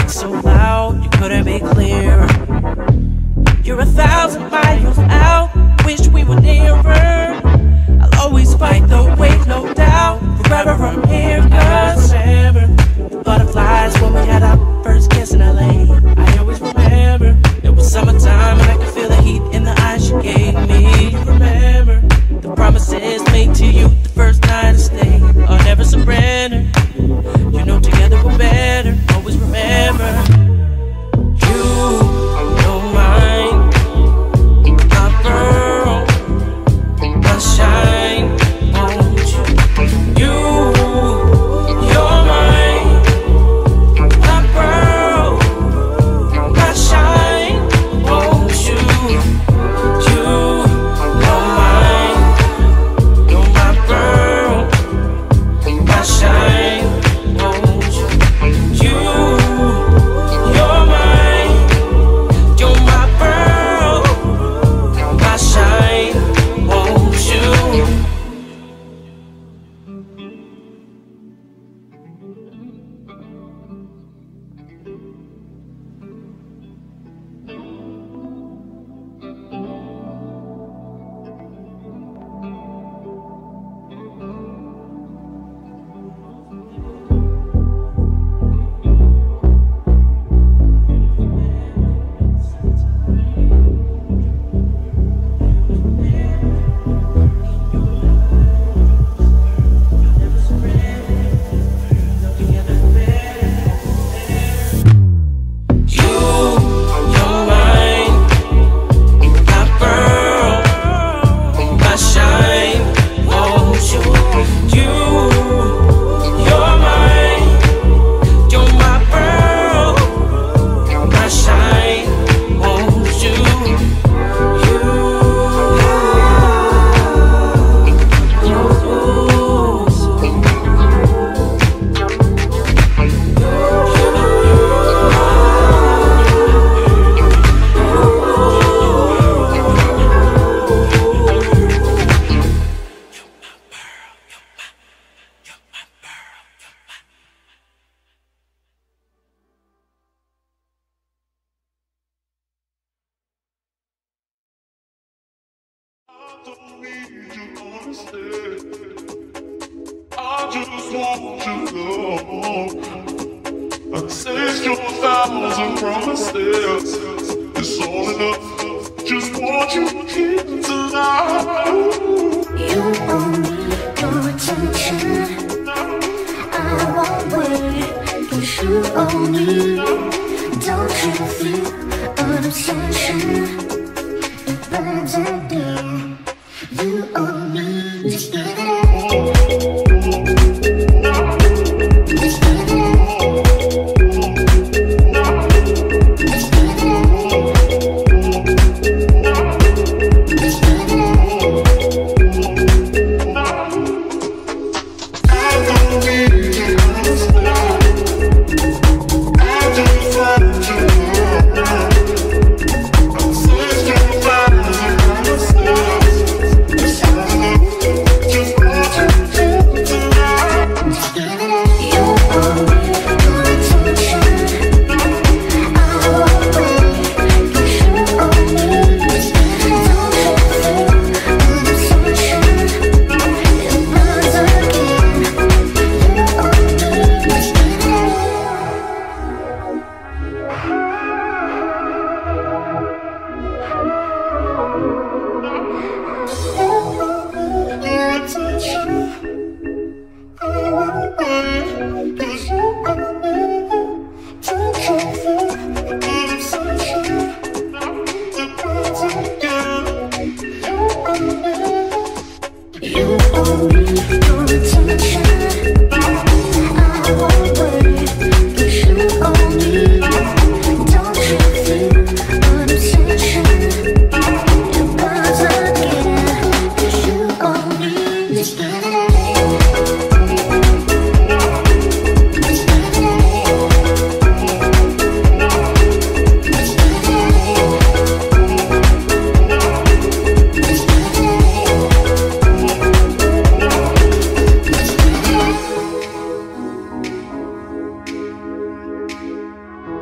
speak so loud, you couldn't be clearer. You're 1,000 miles out, wish we were nearer. I'll always fight the wait, no doubt, forever from here. Cause I remember butterflies when we had our first kiss in LA. I always remember it was summertime and I could feel the heat in the eyes you gave me. You remember the promises made to you the first night of stay. I'll never surrender, you know together we're better. Always remember, you don't mind, my pearl, my shine, won't you? You're mine, my pearl, my shine, won't you? You're mine, you're my pearl, my shine, won't you? You're mine, you're my pearl, my shine, won't you? Don't need you to understand. I just want you to know I saved your 1,000 promises. It's all enough. Just want you here tonight. You owe me your attention. I won't wait, 'cause you owe me. Don't you feel an obsession? It burns a day. You owe me. Just give it up. Just give it up. Just give it up. Just give it up. I don't need you to understand. I just want you to know.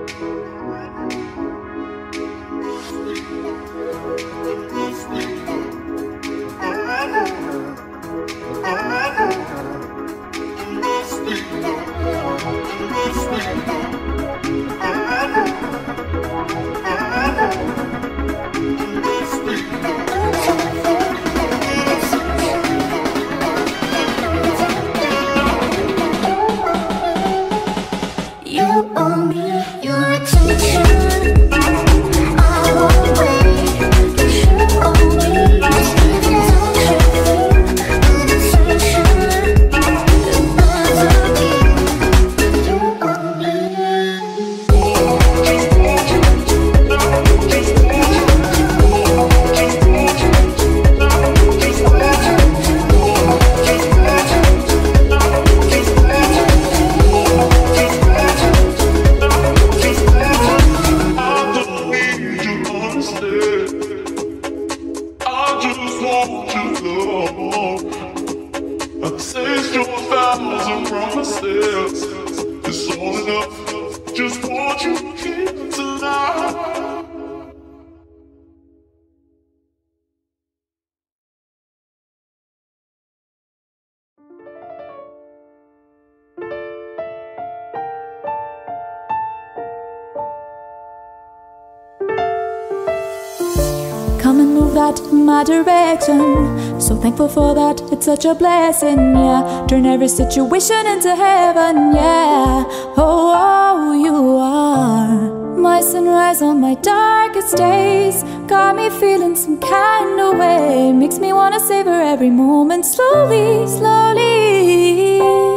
Come and move that in my direction. So thankful for that, it's such a blessing, yeah. Turn every situation into heaven, yeah. Oh, oh, you are my sunrise on my darkest days. Got me feeling some kind of way. Makes me wanna savor every moment slowly, slowly.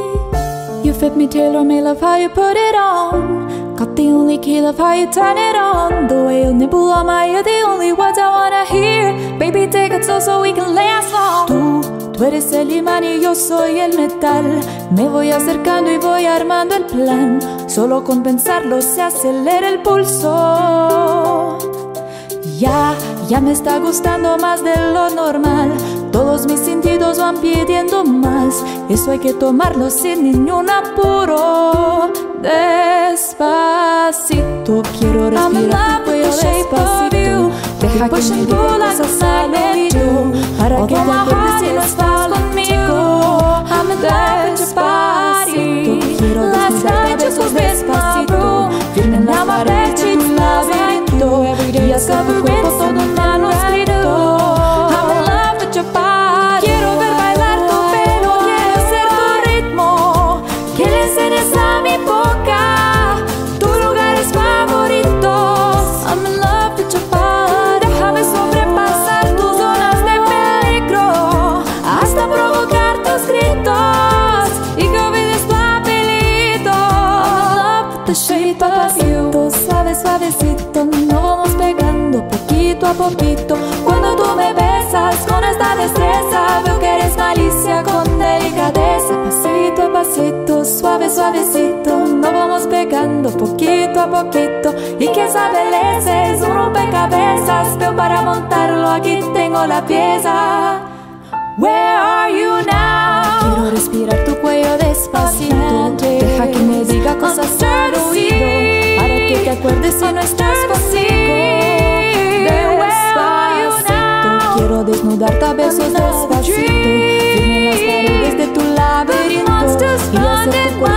You fit me, tailor-made, love how you put it on. Got the only key, love how you turn it on. The way you nibble on my ear, the only words I wanna hear. Baby, take it slow so we can last long. Tú eres el imán y yo soy el metal. Me voy acercando y voy armando el plan. Solo con pensarlo se acelera el pulso. Ya me está gustando más de lo normal. Todos mis sentidos van pidiendo más. Eso hay que tomarlo sin ningún apuro. Despacito, quiero respirar tu cuello despacito. Deja que me diga cosas al oído, para que te acuerdes si no estás conmigo. Despacito, quiero desnudarte a besos despacito. Firme en las paredes de tu laberinto. Y hasta tu cuerpo todo un manuscrito. I'm in love with your body. Quiero ver bailar tu pelo, quiero ser tu ritmo. Que le enseñes a mi boca tus lugares favoritos. I'm in love with your body. Déjame sobrepasar tus zonas de peligro, hasta provocar tus gritos y que olvides tu apellido. I'm in love with the shape of you. Suave, suavecito, nos vamos pegando poquito a poquito. Cuando tú me besas con esta destreza, veo que eres malicia con delicadeza. Pasito a pasito, suave, suavecito, nos vamos pegando poquito a poquito. Y que esa belleza es un rompecabezas, veo para montarlo, aquí tengo la pieza. Where are you now? Quiero respirar tu cuello despacito. Deja que me diga cosas al oído, para que te acuerdes si no estás conmigo. Despacito, quiero desnudarte a besos despacito. Firme en las paredes de tu laberinto y hacer tu cuerpo